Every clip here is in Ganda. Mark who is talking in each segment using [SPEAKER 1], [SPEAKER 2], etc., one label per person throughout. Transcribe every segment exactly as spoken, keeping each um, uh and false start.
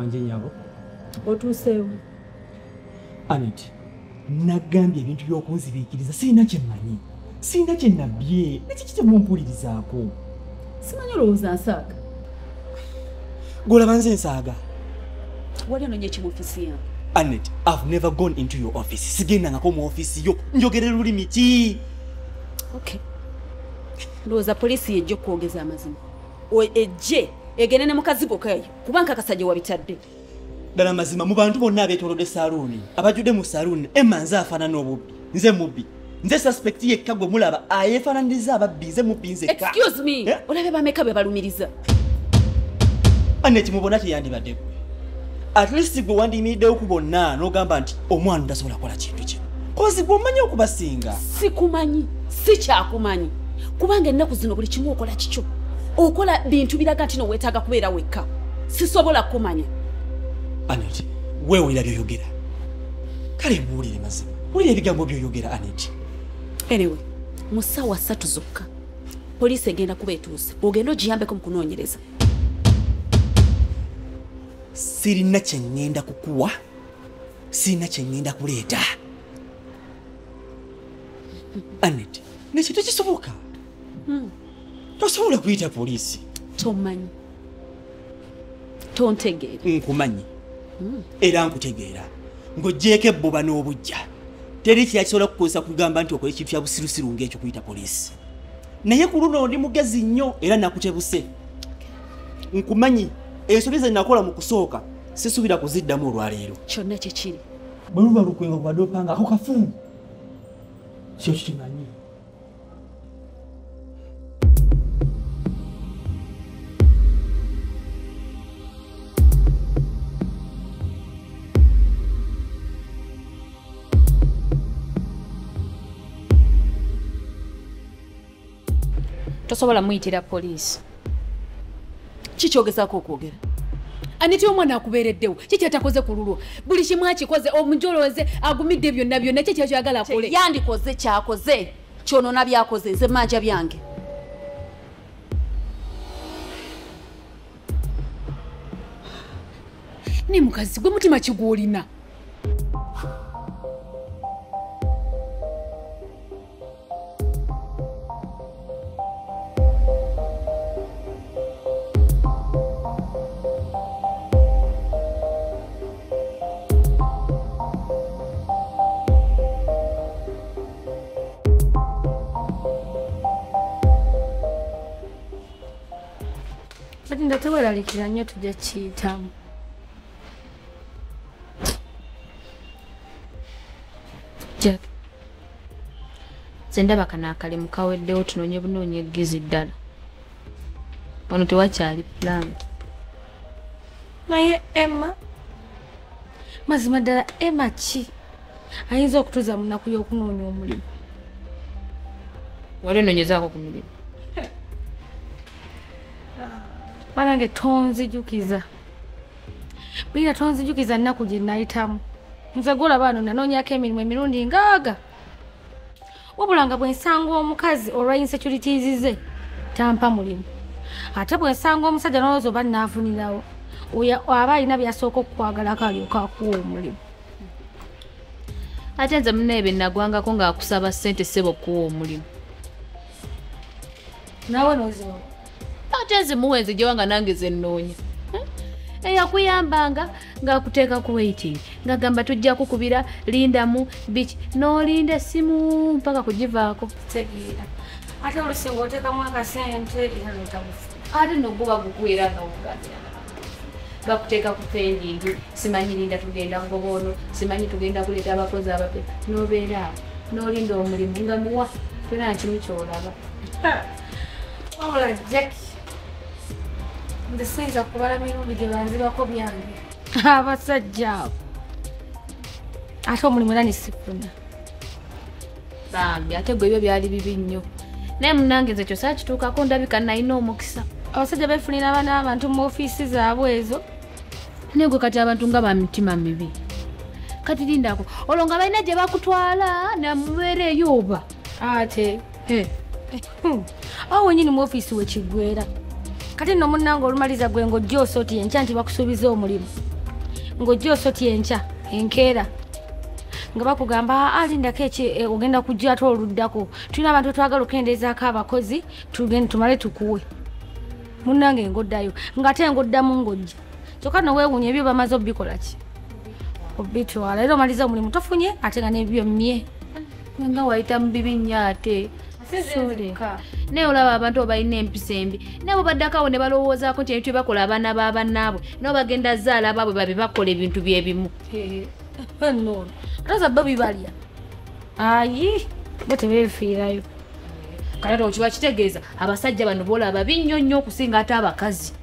[SPEAKER 1] wanje nyabo.
[SPEAKER 2] Otuuseewo.
[SPEAKER 1] Anet, nagambye ebintu by'okunzibikiriza sirina kye mmanyi. Sirina kye nabbye. Nekiki kye mumpulirizaako?
[SPEAKER 2] Simanyi olowooza nsaaga.
[SPEAKER 1] Golaba nze nsaaga.
[SPEAKER 2] Wali ononye ki mu ofisi yange?
[SPEAKER 1] Anet, I've never gone into your office. Sigendangako mu office yo. Njogera lulimi ki?
[SPEAKER 2] Okay. Ndowooza poliisi yejja okwogeza amazima. Ejje egende ne mukazigo kayo kubanga kasajja wabitadde.
[SPEAKER 1] Dala mazima mu bantu bonna abeetoolodde salooni abajjudde mu salooni Emma nze afaanana obubbi. Nze mubbi. Nze suspect yekka gwe mulaba ayeefaananyiriza ababbi nze mubbi nze ka.
[SPEAKER 2] Excuse me. Eh? Olabe bameka be balumiriza.
[SPEAKER 1] Anet mubona kyeyandibadde. At least gwe wandiyimiriddewo ku bonna n'ogamba nti omwana tasobola kukola kintu kino. Kozi gwe omanyi okubasinga.
[SPEAKER 2] Sikumanyi, si kyakumanyi. Kubanga ennaku zino buli kimu okola kikyo. Okola bintu biraga nti noweetaaga kubeera wekka. Sisobola kumanya.
[SPEAKER 1] Anet, wewe wira byoyogera. Kale mbuulire mazima. Wulira ebigambo byoyogera Anet.
[SPEAKER 2] Anyway, mu ssaawa ssatu zokka. Poliisi egenda kuba etuuse. Ogenda ogiyambeko mu kunoonyereza.
[SPEAKER 1] Sirina kye ngenda kukuwa. Sirina kye ngenda kuleeta. Anet, nekintu kisoboka.
[SPEAKER 2] Hmm.
[SPEAKER 1] Tosobola kuyita poliisi.
[SPEAKER 2] Tomanyi. Tontegeera.
[SPEAKER 1] Nkumanyi. Mm. Era nkutegeera. Ng'oggyeko ebbuba n'obujja. Teri kyakisobola kukozesa kugamba nti okola ekintu kya busirusiru ng'ekyo kuyita poliisi. Naye ku luno ndi mugezi nnyo era nakutebuse. Nkumanyi ensobi ze nakola mu kusooka sisuubira kuziddamu olwaleero.
[SPEAKER 2] Kyonna kye kiri.
[SPEAKER 1] Bwe luba lukwenga kubadde opanga ako kafumu. Kyo kimanyi.
[SPEAKER 2] Tosobola muyitira poliisi. Kikyogezaako okwogera? Aniti omwana akubeereddewo kiki atakoze ku lulwo buli kimu akikoze omujoloze agumidde byonna byonna kiki kyayagala akole yandikoze kyakoze kyonoona byakoze nze manja byange. Ni mukazi gwe mutima kigwolina. Teweralikira nnyo tujja kiyitamu. Jack. Nze ndaba kano akalimu kaweddewo tunoonye bunoonyeggizi ddala. Wano tewakyali plan. Naye Emma. Mazima ddala Emma ki? Ayinza okutuuza mu nnaku y'okunoonya omulimu. Wali onoonyezaako ku mirimu. Banange tonzijukiza. Bila tonzijukiza nnaku gye nayitamu. Nze golaba wano nanoonyako emirimu emirundi ngaaga. Wabula nga bwe nsanga omukazi olwa insecurities ze tampa mulimu. Ate bwe nsanga omusajja n'olowooza oba nnaafunirawo. Oyo aba alina by'asooka okukwagalako alyoka akuwa omulimu. Ate nze munneebe nagwangako ng'akusaba ssente ssebo okuwa omulimu. Naawe n'oziwa. Ate nze muwenzi gye wanga nange ze nnoonya. Eyakuyambanga ng'akuteeka ku waiting ng'agamba tujja kukubira lindamu biki n'olinda essimu mpaka kugivaako. Tegeera. Ate olusinga oteekamu akasente era n'otabufu. Ate n'oguba gukwera nga wuganira. Bakuteeka ku pendingi simanyi linda tugenda ngobono simanyi tugenda kuleeta abakozi abapya n'obeera awo n'olinda omulimu nga muwa tena kimu ky'olaba. Wabula Jack. Nze siyinza kubala mirundi gye banzibako byange. Abasajja abo. Ate omulimu era nisifuna. Bambi ate gwe ebyo byali bibi nnyo. Naye munnange nze kyo saakituukako ndabika nalina omukisa. Abasajja beefunira abaana abantu mu ofiisi zaabwe ezo. Naye gwe kati abantu nga ba mitima mibi. Kati lindako olwo nga balina gye bakutwala namubeera eyo oba. Ate awo wennyini mu ofiisi we kiggwera. Kati nno munnange olumaliza gwe ng'ojja osooti enkya nti bakusuubiza omulimu. ng'ojja osotya enkya enkeera nga bakugamba alindako eki ogenda kujja ate oluddako tulina abantu twagala okukendeezaako abakozi tugende tumale tukuwe munnange ngoddayo ng'ate ngoddamu ng'ojja kyokka noweewuunya ebyo bamaze obikola ki obitwala era omaliza omulimu tofunye ate nga n'ebyo mmye nga wayita mu bibi nnyo ate naye olaba abantu obalina empisa embi nabo baddakawo ne balowoozaako nti ebintu byebakola abaana b'abannaabwe nabo bagenda zaala baabwe babe bakola ebintu byebimu nono ataza bo bibalya ayi bo tebeefiirayo kale okiba kitegeeza abasajja bano boolaba binnyo nnyo okusinga ate abakazi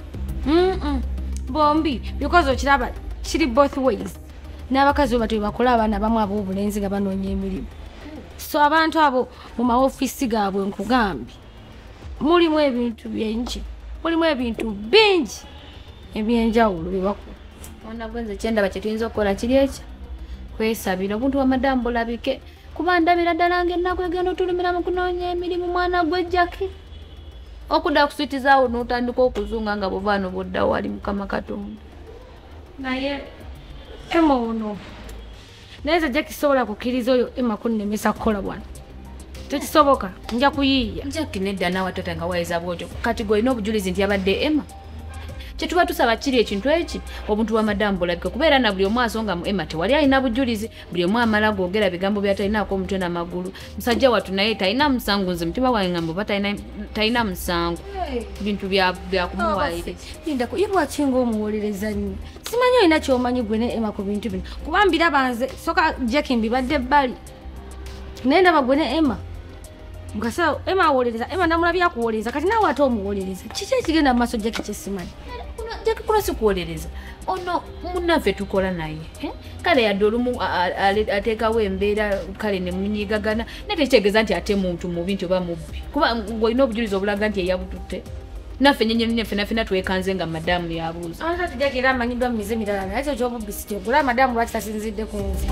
[SPEAKER 2] bombi because okiraba kiri both ways n'abakazi bati bakola abaana bamu ab'obulenzi nga banoonya emirimu so abantu abo mu maofiisi gaabwe nkugambye mulimu ebintu bingi mulimu ebintu bingi ebyenjawulo byebakola ona gwenze kyendaba kye tuyinza okukola kiri ekyo kwesabira obuntu wa madamu bulabike kuba ndabira ddala ng'ennaku egenda otulumira mu kunoonya emirimu mwana gw'ejjaki okudda kusitizaawo n'otandika okuzunga nga bubaano bwoddawo wali mukama katonda naye ema ono naye nze jjaki kisobola kukkiriza oyo ema kunnemesa kukola bwana tekisoboka nja kuyiiya jjaki nedda naawe tota nga wayeza bwotyo kati gwe olina obujulizi nti yabadde ema kyetuba tusaba kiri ekintu eki obuntu bwa madamu bulabika kubeera na buli omu asonga mu ema tewali alina bujulizi buli omu amala gwogera bigambo byatalinaako omutwe n'amagulu musajja wattu naye talina musangu nze mutima wange ngamba oba talina musangu bintu byakumuwaire lindako ye lwaki ng'omuwolereza nnyo simanyi olina kyomanyi gwe ne ema ku bintu bino kuba mbiraba nze soka jeki mbibadde ebbali naye ndaba gwe ne ema mukasa ema awolereza ema ndamulabya akuwolereza kati naawe ate omuwolereza kiki ekigenda mu maaso jeki kyesimanyi jeki kuno sikuwolereza ono munnaffe tukola naye kale yadde olumu ateekawo embeera kale ne munyigagana naye tekitegeeza nti ate muntu mubi nti oba mubbi kuba ng'olina obujulizi obulaga nti eyabututte naffe nyenyeni naffe naffe twekanze nga madamu yabuuza ate ati jeki era amanyiddwa mu mize mirala naye ekyo kyobubbi si kyogula madamu lwaki tasinzidde ku nze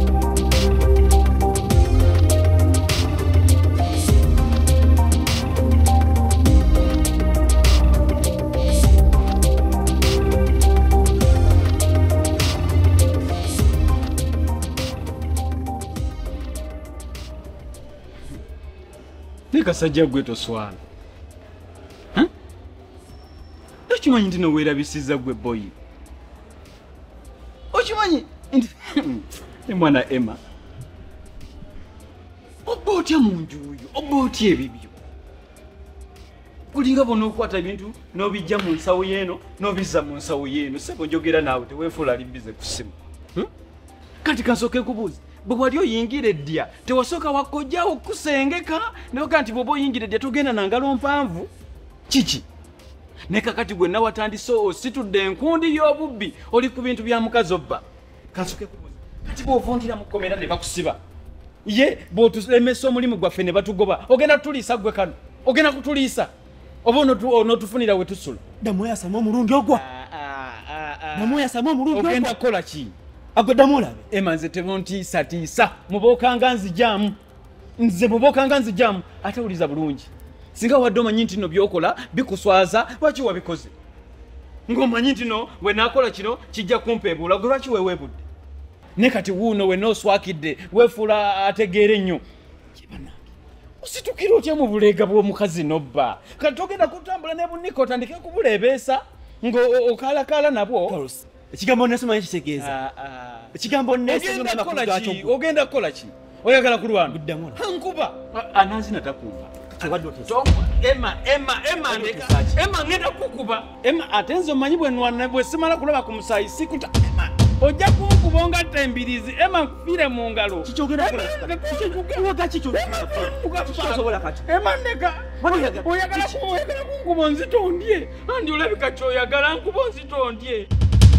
[SPEAKER 3] kasajja gwe toswala okimanyi nti noweerabisiza gwe boyi okimanyi nti mwana ema oba otya mu njuuyo oba otya ebibyo kulinga bona okukwata ebintu n'obijja mu nsawo yeeno n'obizza mu nsawo yeeno sebo njogera naawe teweefuula alimbize ku ssimu kati kansooke kubuuza bwe wali oyingira eddya tewasooka wakojjawo okusengeka nebaga nti bw'oba oyingira eddya togenda na ngalo mpanvu kiki naye kakati gwe nawatandise ositudde enkundi y'obubbi oli ku bintu bya mukazi obba kansooke kubuuza kati bw'ovuntira mu kkomera ne bakusiba ye bw'otulemesa omulimu gwaffe ne batugoba ogenda kutuliisa gwe kano ogenda kutuliisa oba onootufunira we tusula
[SPEAKER 1] damuoyasamu omulundi ogwa damuoyasamu omulundi ogwa
[SPEAKER 3] ogenda kukola ki
[SPEAKER 1] agweddamu olabe
[SPEAKER 3] ema nze tebontiisatiisa mubookanga nzijaamu nze mubookanga nzijaamu ate wuliza bulungi singa wadde omanyi nti no byokola bikuswaza lwaki wabikoze ng'omanyi nti no we naakola kino kijja kumpeebuula gwe lwaki weeweebudde ne kati wuuno we nooswakidde weefuula ategeera ennyo ositukira otya mu buleega bw'omukazi nobba kati togenda kutambula ne bunnika otandike kubuleebeesa ng'okaalakaala nabwo
[SPEAKER 1] ekigambo nesoma kitegeeza ekigambo
[SPEAKER 3] nesoma ogenda kukola ki oyagala kulwana nkuba anazina takuva ema ema ema ema ngenda kukuba ema atenzo manyi bwe nwana bwe simala kulaba ku musayi sikuta ema ojja kunkuba nga tembirizi ema nkufire mu ngalo
[SPEAKER 1] kichogera kuwa kichogera kati
[SPEAKER 3] ema ndeka oyagala kunkuba nzitondye andi olabika kyoyagala nkuba nzitondye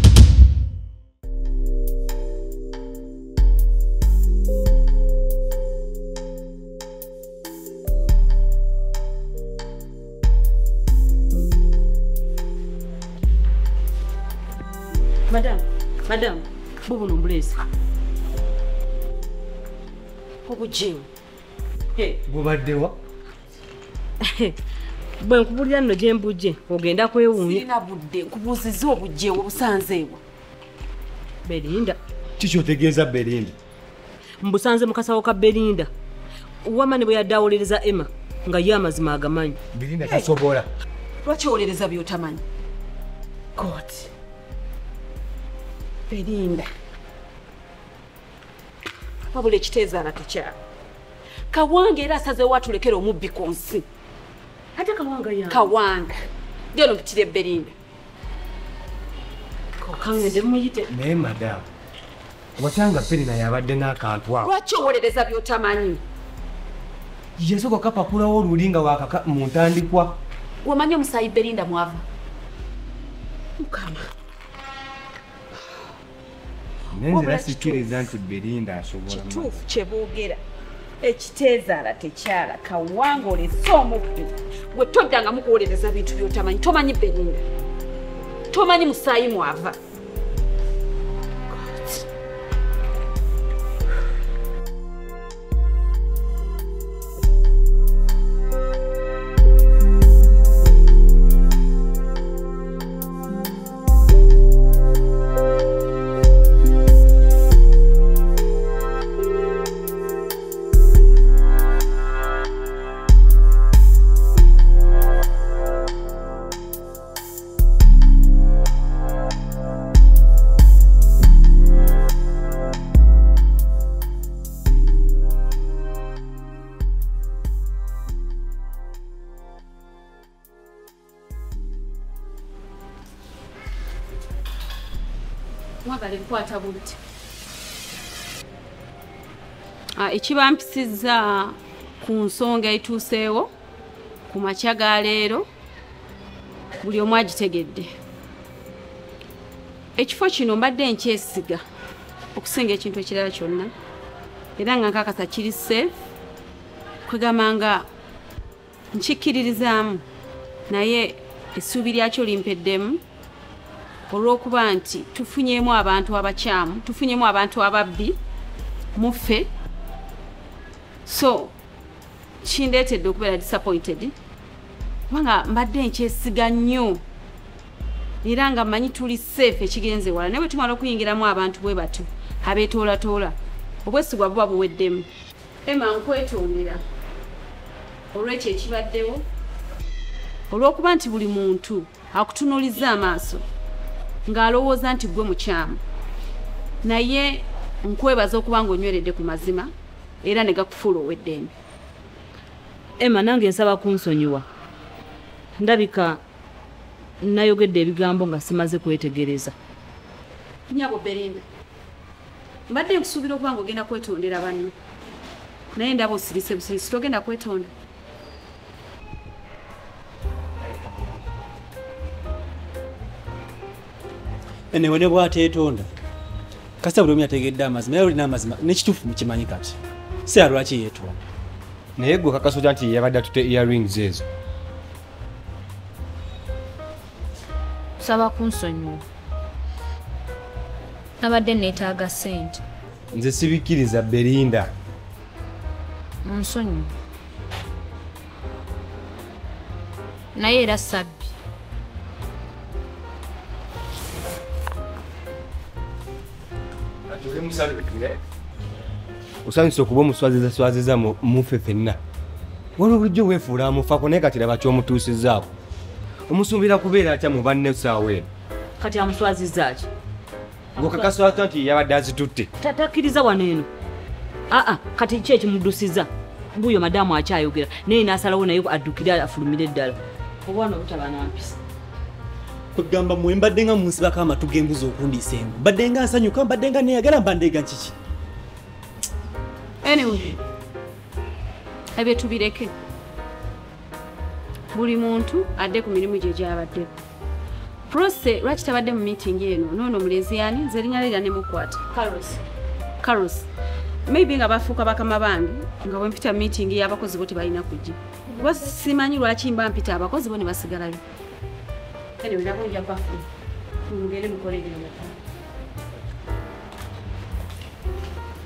[SPEAKER 4] Madam, madam, bubu nombulezi. Obujewo.
[SPEAKER 3] Hey, bubaddewa?
[SPEAKER 4] Bwe nkubulira nno gye mbujje ogenda kwewuunya.
[SPEAKER 5] Sirina budde nkubuuzizza obujewo obusanzeewo.
[SPEAKER 4] Belinda.
[SPEAKER 5] Kiki otegeeza Belinda?
[SPEAKER 4] Mbusanze mukasawo ka Belinda. Wamani bwe yaddawolereza Emma nga ye amazima agamanyi.
[SPEAKER 5] Belinda tasobola.
[SPEAKER 4] Lwaki owolereza by'otamanyi? God. Belinda. Wabula ekiteezaala tekyala. Kawanga era asazeewo atulekera omubbi ku nsi. Ate Kawanga yange. Kawanga. Ndiyo mpitire Belinda. Kokangende muyite.
[SPEAKER 5] Naye madamu. Watanga Belinda yabadde n'akantu awo.
[SPEAKER 4] Lwaki owolereza by'otamanyi?
[SPEAKER 5] Yesoko kapakulawo olulinga wakaka mu ntandikwa.
[SPEAKER 2] Wamanyi omusaayi Belinda mwava.
[SPEAKER 4] Mukama.
[SPEAKER 5] Nenzira sikiriza nti Belinda asobola.
[SPEAKER 4] Kituufu kye boogera. Ekiteezaala tekyala Kawanga olese omubbi. Gwe toddanga mukuwolereza bintu by'otamanyi. Tomanyi Belinda. Tomanyi musaayi mwava.
[SPEAKER 2] Mwagale nkwata bulti.
[SPEAKER 6] Ah, ekibampisizza ku nsonga etuuseewo ku makya ga leero buli omu agitegedde. Ekifo kino mbadde nkyesiga okusinga ekintu ekirala kyonna era nga nkakasa kiri safe kwegamba nga nkikkiririzaamu naye essuubi lyakyo limpeddemu olw'okuba nti tufunyeemu abantu abakyamu, tufunyeemu abantu ababbi muffe, so kindeetedde okubeera disappointed kubanga mbadde nkyesiga nnyo era nga mmanyi tuli safe ekigenze wala naye bwe tumala okuyingiramu abantu bwe batyo abeetoolatola obwesigwa buba buweddemu. Emma nkwetondera olw'ekyo ekibaddewo olw'okuba nti buli muntu akutunuuliza amaaso ng'alowooza nti gwe mukyamu naye nkwebaza okuba ng'onyweredde ku mazima era ne gakufuula ow'eddembe.
[SPEAKER 4] Emma nange nsaba kunsonyiwa. Ndabika nayogedde ebigambo nga simaze kwetegereza.
[SPEAKER 6] Nnyabo Belinda, mbadde nkusuubira okuba ng'ogenda kwetondera banno naye ndaba osirise busirisi togenda kwetonda.
[SPEAKER 1] Enewe ne bwateetonda kasita buli omu yategedde amazima naye olina amazima n'ekituufu mukimanyi kati si alwaki yeetonda.
[SPEAKER 5] Naye gwe kakasota nti yabadde atute earrings ezo.
[SPEAKER 2] Saba kunsonyiwa. Nabadde neetaaga ssente.
[SPEAKER 5] Nze sibikkiriza Belinda.
[SPEAKER 2] Nsonyiwa. Naye era sabbi.
[SPEAKER 5] Osanyusa okuba omuswaziza swaziza muffe ffenna. Waliwo bulijjo weefuula amufaako naye kati laba ky'omutuusizzaako. Omusuubira kubeera atya mu banne essaawa eno.
[SPEAKER 4] Kati amuswazizza ki?
[SPEAKER 5] Ng'okakaswata nti yabadde azitutte.
[SPEAKER 4] Tatakkiriza wano eno. Aa kati ki ekimuddusiza? Mbuyo madamu akyayogera naye n'asalawo naye addukire afulumire ddala. Obwana obutaba nampisa.
[SPEAKER 1] Kugamba mwe mbadde nga munsibako amatu g'embuzi okundiisa engu. Mbadde nga nsanyuka, mbadde nga neeyagala, mbadde nga kiki.
[SPEAKER 6] Anyway, ebyo tubireke. Buli muntu adde ku mirimu gye gy'abadde. Prose lwaki tabadde mu meeting eno noono mulenzi yani nze erinnya lye ne mukwata.
[SPEAKER 4] Carlos.
[SPEAKER 6] Carlos. Maybe nga bafuuka bakama bange nga bwe mpita meeting y'abakozi bo tebalina kujja. Kuba simanyi lwaki mba mpita abakozi bo ne basigalayo. Anyway, nabo nja bafu. Mugende mukole bino mukama.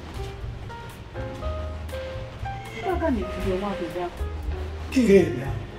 [SPEAKER 6] Kagame kujo mwakuja.
[SPEAKER 1] Kigenda.